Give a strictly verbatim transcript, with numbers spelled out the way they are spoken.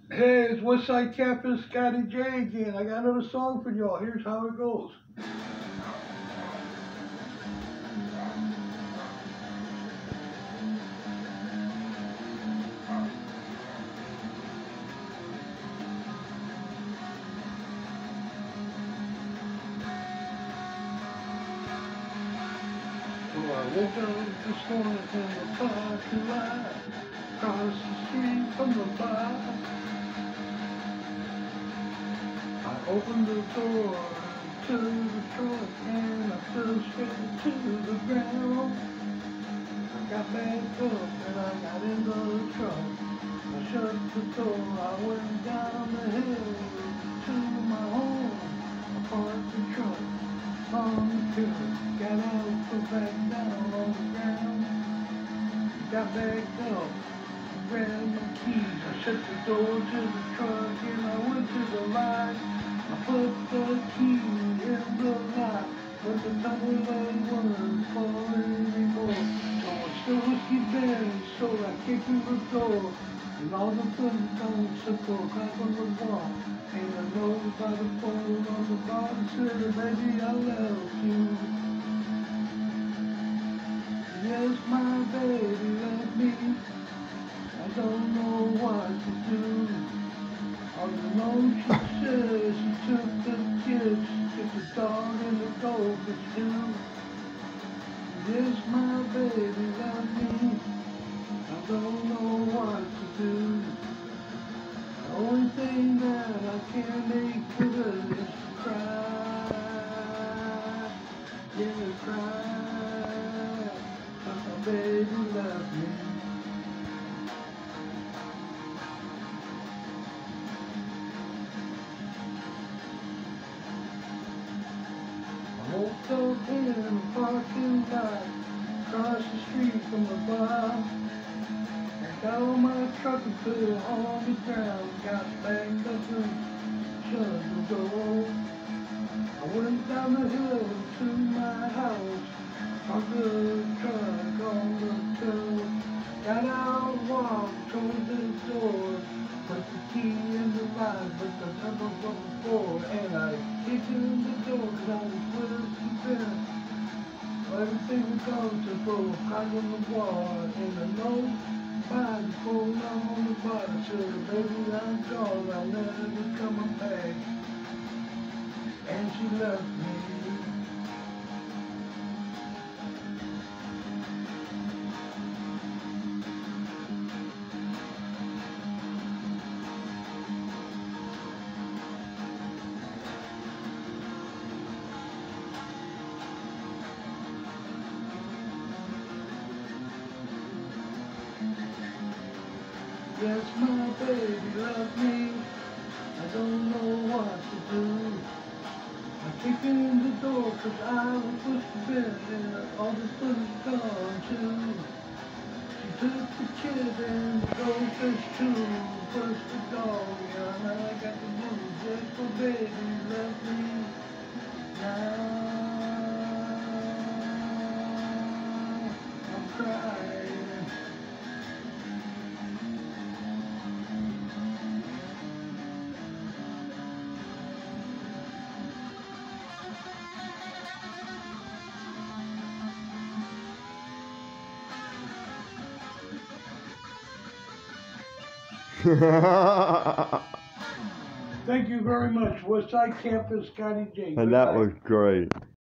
Hey, it's Westside Campus, Scotty J again. I got another song for y'all. Here's how it goes. So I woke up this morning in the parking lot, across the street from the bar. I opened the door to the truck and I fell straight to the ground. I got back up and I got in the truck. I shut the door, I went down the hill to my home. I parked the truck on the curb, got out, put back down on the ground. Got back up, grabbed my keys, I shut the door to the truck and I went to the light. I put the key in the lock, but the number wasn't falling anymore. So I still whiskey bang, so I kicked in the door. And all the buttons don't simple crack on the wall. And I know by the phone on the bar that said, baby, I love you. Yes, my baby left me. I don't know what to do. All you know, she said she took the kids, she took the dog and the goldfish too. Yes, my baby left me. I don't know what to do. The only thing that I can make good is to cry. Yeah, cry. 'Cause my baby left me. I woke up in a parking lot, across the street from the bar. Got on my truck and put it on the ground. Got back up and shut the door. I went down the hill to my house. Parked the truck on the curb. Got out and walked toward the door. Put the key in the lock, but the number wasn't four. And I kicked in the door cause I was whiskey bent. Everything was gone to throw a crack on the wall. And I know by the phone on the bottom said, baby, I'm gone, I'll never be coming back. And she left me. Yes, my baby left me. I don't know what to do. I kicked in the door cause I was pushed to bed and all the sun is gone too. She took the kid and the goldfish too. Pushed the dog, yeah, now I got the blues. Yes, my baby left me. Now I'm crying. Thank you very much, Westside Campus, Scotty J. And that was great.